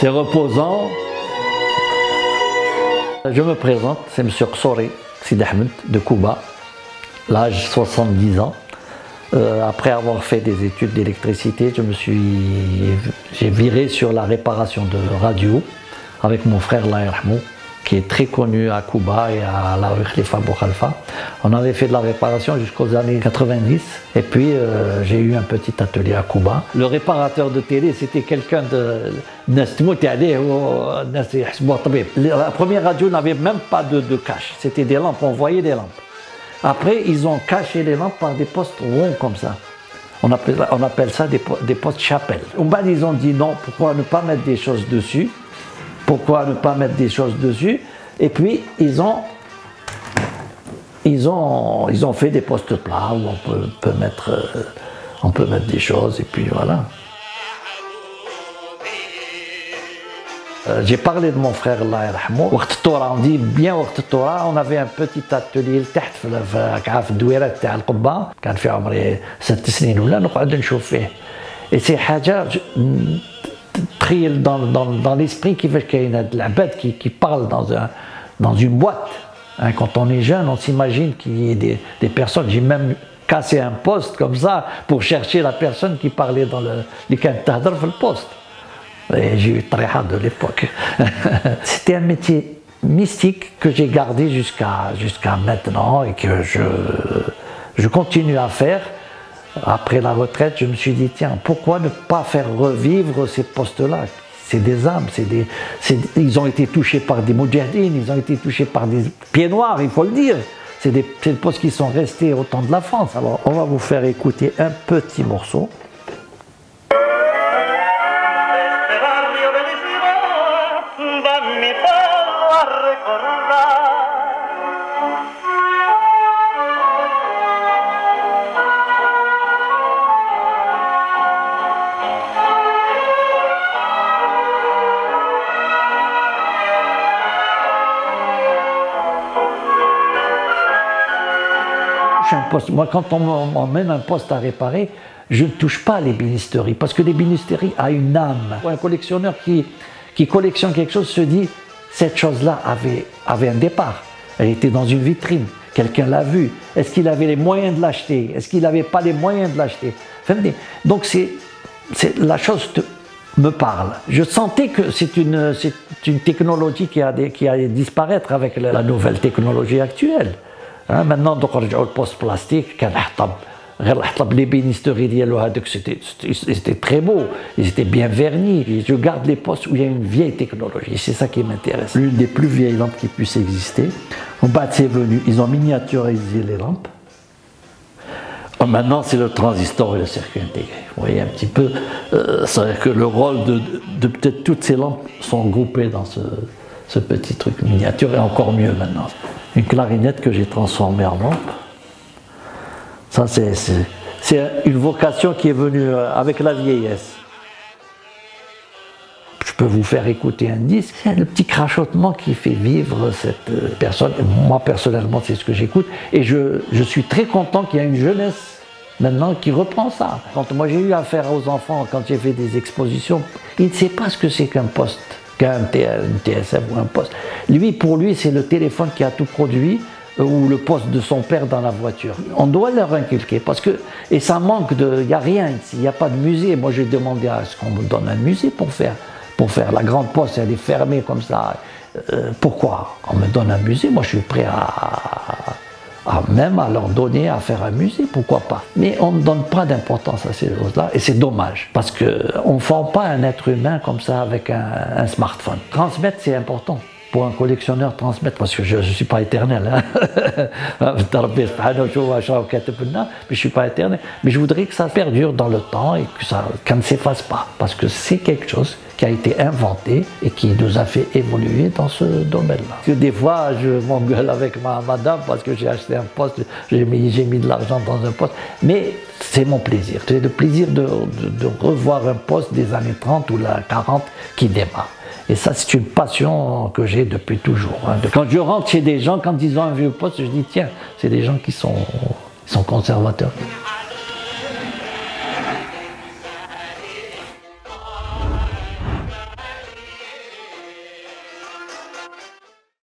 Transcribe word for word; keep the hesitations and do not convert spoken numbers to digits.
C'est reposant. Je me présente, c'est M. Qsouri Sidi Ahmed de Kouba, l'âge soixante-dix ans. Euh, après avoir fait des études d'électricité, je me suis, j'ai viré sur la réparation de radio avec mon frère Allah yarhamou, qui est très connu à Kouba et à la rue Khalifa Bou Khalfa. On avait fait de la réparation jusqu'aux années quatre-vingt-dix et puis euh, j'ai eu un petit atelier à Kouba. Le réparateur de télé, c'était quelqu'un de... La première radio n'avait même pas de, de cache, c'était des lampes, on voyait des lampes. Après, ils ont caché les lampes par des postes ronds comme ça. On appelle, on appelle ça des, des postes chapelles. Au bas, ils ont dit non, pourquoi ne pas mettre des choses dessus? Pourquoi ne pas mettre des choses dessus? Et puis, ils ont, ils ont, ils ont fait des postes plats où on peut, peut mettre, euh, on peut mettre des choses, et puis voilà. Euh, J'ai parlé de mon frère, Allah yarhamou. On dit bien on avait un petit atelier تحت في الدويرات تاع القبة كان في عمري ست سنين ولا نقعد نشوف فيه. Et c'est حاجة très dans, dans, dans l'esprit qui fait qu'il y a de l'abad qui, qui parle dans, un, dans une boîte. Hein, quand on est jeune, on s'imagine qu'il y ait des, des personnes. J'ai même cassé un poste comme ça pour chercher la personne qui parlait dans le les tahdar في poste. Et j'ai eu très hâte de l'époque. C'était un métier mystique que j'ai gardé jusqu'à jusqu'à maintenant et que je, je continue à faire. Après la retraite, je me suis dit, tiens, pourquoi ne pas faire revivre ces postes-là? C'est des âmes, c'est des, ils ont été touchés par des moudjahidines, ils ont été touchés par des pieds noirs, il faut le dire. C'est des, des postes qui sont restés au temps de la France. Alors, on va vous faire écouter un petit morceau. Un poste. Moi, quand on m'emmène un poste à réparer, je ne touche pas les bénisteries, parce que les bénisteries a une âme. Un collectionneur qui, qui collectionne quelque chose se dit, cette chose-là avait, avait un départ, elle était dans une vitrine, quelqu'un l'a vue, est-ce qu'il avait les moyens de l'acheter, est-ce qu'il n'avait pas les moyens de l'acheter? Donc c'est, c'est, la chose te, me parle. Je sentais que c'est une, c'est une technologie qui a, qui a disparaître avec la, la nouvelle technologie actuelle. Hein, maintenant, donc, on a le poste plastique, les bénisteries, c'était très beau, ils étaient bien vernis. Et je garde les postes où il y a une vieille technologie, c'est ça qui m'intéresse. L'une des plus vieilles lampes qui puisse exister. En bas, c'est venu, ils ont miniaturisé les lampes. Maintenant, c'est le transistor et le circuit intégré. Vous voyez un petit peu, euh, c'est-à-dire que le rôle de, de, de peut-être toutes ces lampes sont groupées dans ce, ce petit truc miniature, et encore mieux maintenant. Une clarinette que j'ai transformée en lampe. Ça, c'est une vocation qui est venue avec la vieillesse. Je peux vous faire écouter un disque. C'est le petit crachotement qui fait vivre cette personne. Moi, personnellement, c'est ce que j'écoute. Et je, je suis très content qu'il y ait une jeunesse maintenant qui reprend ça. Quand moi, j'ai eu affaire aux enfants, quand j'ai fait des expositions, ils ne savent pas ce que c'est qu'un poste. Un T S F ou un poste. Lui, pour lui, c'est le téléphone qui a tout produit ou le poste de son père dans la voiture. On doit leur inculquer parce que, et ça manque de, il n'y a rien ici, il n'y a pas de musée. Moi, j'ai demandé à ce qu'on me donne un musée pour faire, pour faire. La grande poste, elle est fermée comme ça. Euh, pourquoi? On me donne un musée, moi je suis prêt à, à même à leur donner à faire un musée, pourquoi pas. Mais on ne donne pas d'importance à ces choses-là et c'est dommage parce qu'on ne forme pas un être humain comme ça avec un, un smartphone. Transmettre, c'est important. Pour un collectionneur, transmettre, parce que je ne suis pas éternel. Hein. Mais je ne suis pas éternel. Mais je voudrais que ça perdure dans le temps et que ça, ça ne s'efface pas. Parce que c'est quelque chose qui a été inventé et qui nous a fait évoluer dans ce domaine-là. Parce que des fois, je m'engueule avec ma madame parce que j'ai acheté un poste, j'ai mis, j'ai mis de l'argent dans un poste. Mais c'est mon plaisir. C'est le plaisir de, de, de revoir un poste des années trente ou la quarante qui démarre. Et ça, c'est une passion que j'ai depuis toujours. Quand je rentre chez des gens, quand ils ont un vieux poste, je dis tiens, c'est des gens qui sont, sont conservateurs.